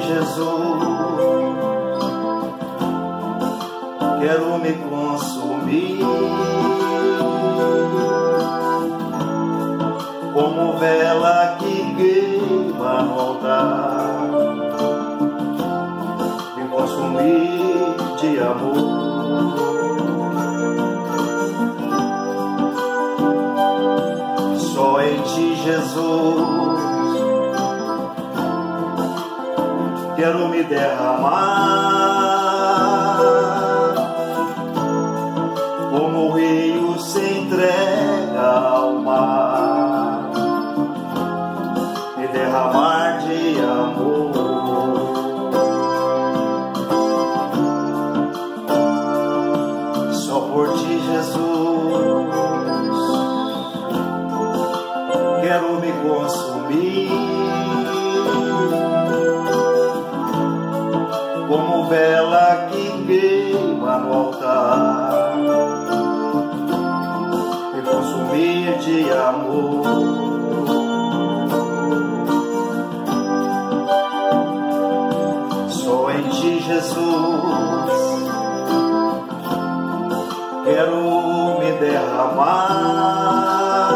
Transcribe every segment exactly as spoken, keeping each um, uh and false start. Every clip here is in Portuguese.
Jesus, quero me consumir como vela que queima no altar, me consumir de amor. Só em Ti, Jesus, quero me derramar como o rio se entrega ao mar, me derramar de amor. Só por Ti, Jesus, quero me consumir como vela que queima no altar, me consumir de amor. Só em Ti, Jesus, quero me derramar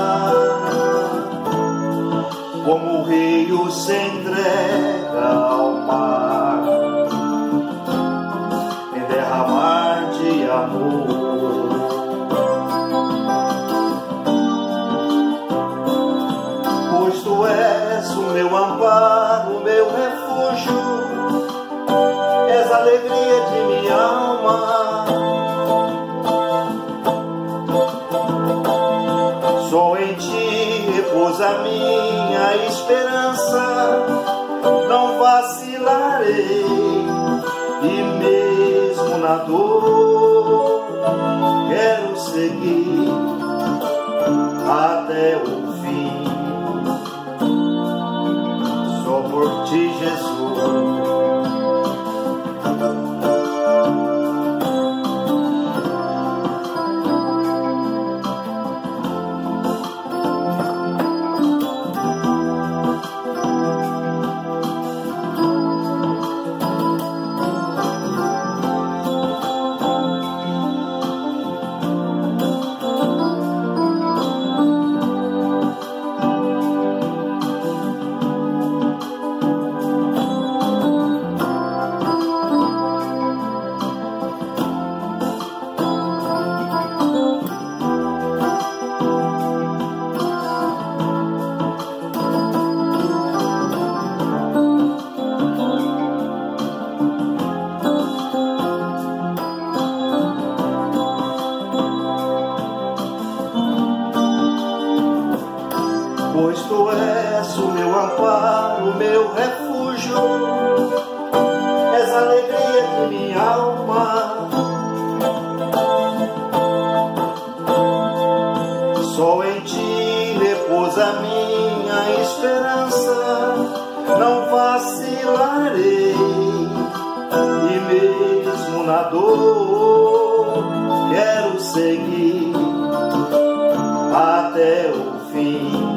como o rio se entrega ao mar, me derramar de amor. Pois Tu és o meu amparo, o meu refúgio, és a alegria de minha alma. Só em Ti repousa a minha esperança, não vacilarei, e mesmo na dor quero seguir até o fim. Só por Ti, Jesus, pois Tu és o meu amparo, o meu refúgio, és a alegria de minha alma. Só em Ti repousa a minha esperança, não vacilarei, e mesmo na dor quero seguir até o fim.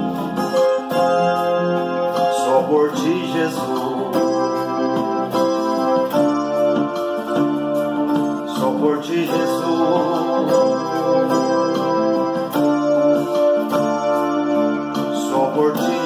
Só por Ti, Jesus, só por Ti, Jesus, só por Ti.